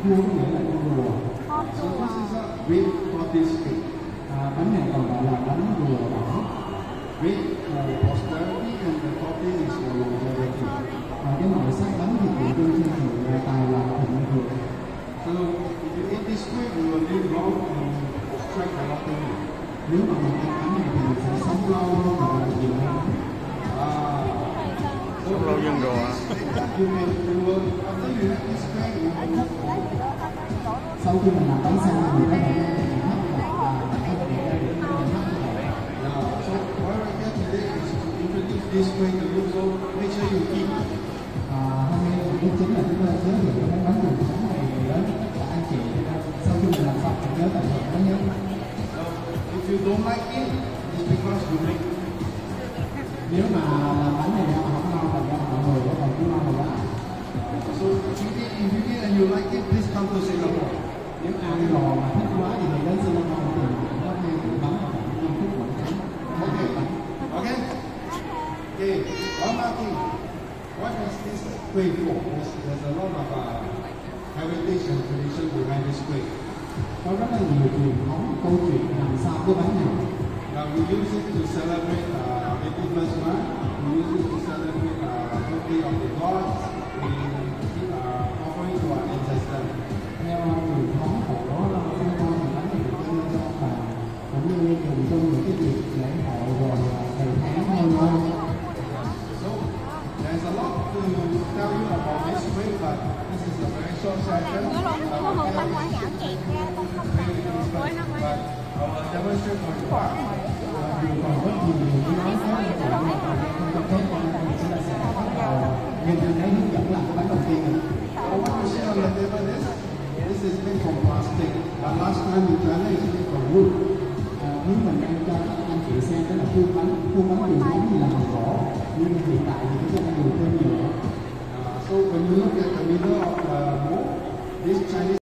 Cua có nghĩa là con rùa. So this is a red tortoise cake. Bánh này còn gọi là bánh rùa đỏ. Red for prosperity and the tortoise is for longevity. Cái màu sắc bánh thì tượng trưng cho sự tài lộc thịnh vượng. So if you eat this way, you will live long and strike the lottery. Nếu mà mình ăn bánh này thì mình sẽ sống lâu hơn và làm nhiều hơn. Sống lâu dân đồ à? Sau khi mình làm bánh xong thì có thể hấp lại và có thể để mình hấp lại. So what I get today is to introduce this way to you. So make sure you keep. Hôm nay thì chính là chúng ta giới thiệu cái bánh truyền thống này đến tất cả anh chị. Sau khi mình làm xong thì nhớ tận hưởng nó nhé. If you don't like it, it's because you make. Nếu mà làm bánh này mà không ngon là do mọi người có còn chưa ngon rồi đó. So if you eat and you like it, please come to Singapore. Nếu ăn rồi mà thích quá thì đến Singapore thì có hai tiệm bánh và 5 phút quảng cáo. Okay. Okay. Okay. One more thing. What is this Kueh for? There's a lot of heritage and tradition behind this Kueh. Có rất là nhiều truyền thống câu chuyện đằng sau cái bánh này. Now we use it to celebrate 81st month. We use it to celebrate birthday of the gods. We keep offering to our ancestors. Theo truyền thống của Singapore thì bánh này được dâng cho ông bà cũng như dùng trong những cái dịp lễ hội rồi thầy tháng hơn. So there's a lot to tell you about this way, but this is a very short session. But I will demonstrate for you. Còn rất nhiều những nói khác là không cho phép cho nên mình sẽ bắt đầu nhân viên đấy hướng dẫn làm cái bánh đầu tiên. What you see on the table is this is made from plastic. But last time in China it's made from wood. Nếu mình ăn cho các anh chị xem đó là khuôn bánh truyền thống thì là bằng gỗ, nhưng hiện tại thì chúng ta đang dùng thêm nhựa. So when you look at the middle of the mold, this Chinese